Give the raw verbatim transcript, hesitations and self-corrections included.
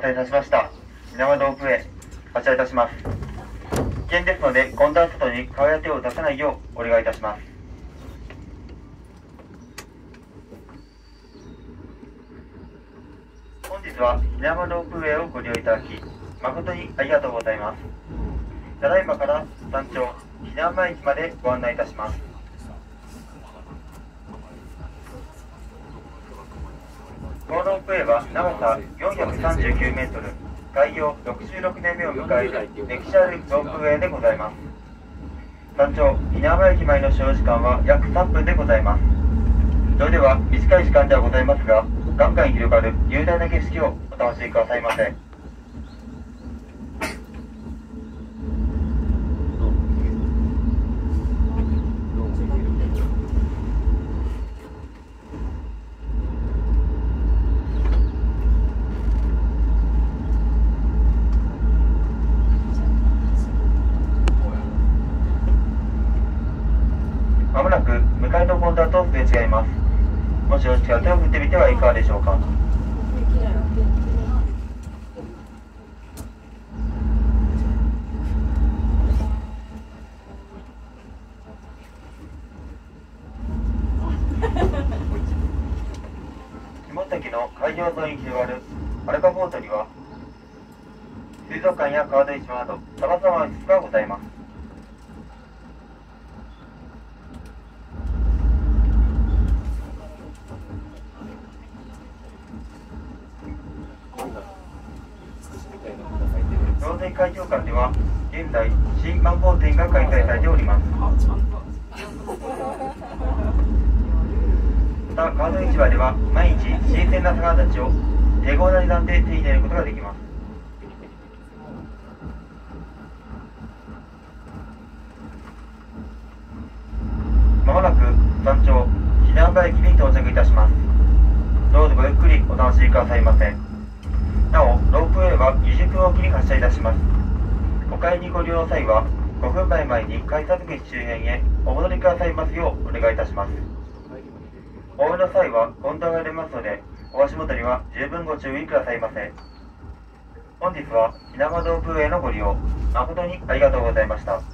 たせいたしました。水俣ロープウェイ、発車いたします。危険ですので、混雑外に顔や手を出さないようお願いいたします。本日は水俣ロープウェイをご利用いただき、誠にありがとうございます。ただいまから山頂避難前駅までご案内いたします。このロープウェイは長さよんひゃくさんじゅうきゅうメートル、開業ろくじゅうろくねんめを迎える歴史あるロープウェイでございます。山頂避難前駅前の使用時間は約さんぷんでございます。それでは短い時間ではございますが、眼下に広がる雄大な景色をお楽しみくださいませ。まもなく向かいの混雑とすれ違います。もしよろしければ手を振ってみてはいかがでしょうか。下関の海上沿いに広がるアルカポートには、水族館や川沿い島などさまざまな施設がございます。農水海上館では現在新マンボウ展が開催されております。また川沿い市場では毎日新鮮な魚たちを手頃な値段で手に入れることができます。まもなく山頂避難場駅に到着いたします。どうぞごゆっくりお楽しみくださいませ。なお、ロープウェイはにじゅっぷんおきに発車いたします。お帰りにご利用の際は、ごふんまえまえに改札口周辺へお戻りくださいますようお願いいたします。お降りの際は混雑が出ますので、お足元には十分ご注意くださいませ。本日は水俣ロープウェイのご利用、誠にありがとうございました。